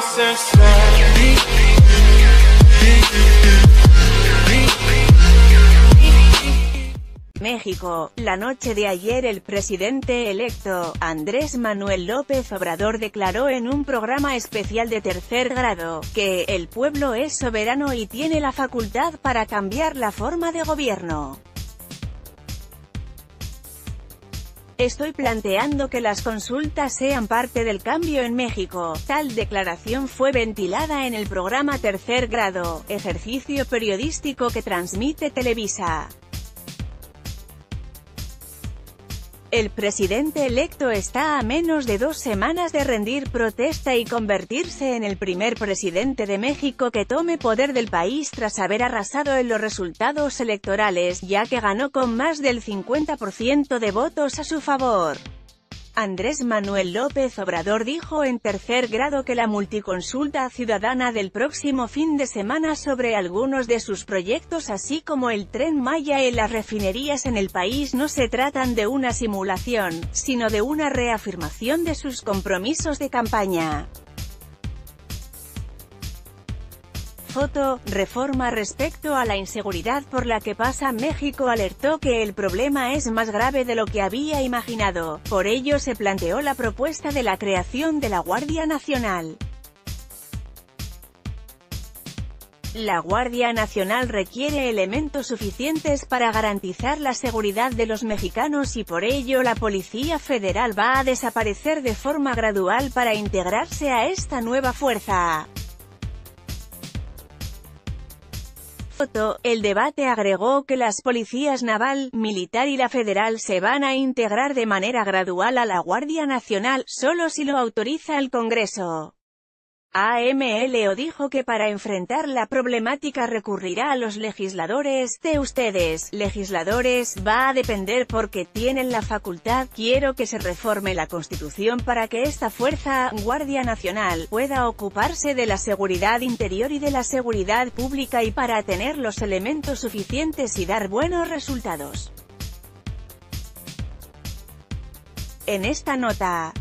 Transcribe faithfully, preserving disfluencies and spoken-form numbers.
México. La noche de ayer el presidente electo, Andrés Manuel López Obrador, declaró en un programa especial de tercer grado, que el pueblo es soberano y tiene la facultad para cambiar la forma de gobierno. Estoy planteando que las consultas sean parte del cambio en México. Tal declaración fue ventilada en el programa Tercer Grado, ejercicio periodístico que transmite Televisa. El presidente electo está a menos de dos semanas de rendir protesta y convertirse en el primer presidente de México que tome poder del país tras haber arrasado en los resultados electorales, ya que ganó con más del cincuenta por ciento de votos a su favor. Andrés Manuel López Obrador dijo en Tercer Grado que la multiconsulta ciudadana del próximo fin de semana sobre algunos de sus proyectos, así como el Tren Maya y las refinerías en el país, no se tratan de una simulación, sino de una reafirmación de sus compromisos de campaña. Foto, Reforma. Respecto a la inseguridad por la que pasa México, alertó que el problema es más grave de lo que había imaginado, por ello se planteó la propuesta de la creación de la Guardia Nacional. La Guardia Nacional requiere elementos suficientes para garantizar la seguridad de los mexicanos y por ello la Policía Federal va a desaparecer de forma gradual para integrarse a esta nueva fuerza. El debate agregó que las policías naval, militar y la federal se van a integrar de manera gradual a la Guardia Nacional, solo si lo autoriza el Congreso. AMLO dijo que para enfrentar la problemática recurrirá a los legisladores. De ustedes, legisladores, va a depender porque tienen la facultad. Quiero que se reforme la Constitución para que esta fuerza, Guardia Nacional, pueda ocuparse de la seguridad interior y de la seguridad pública y para tener los elementos suficientes y dar buenos resultados. En esta nota,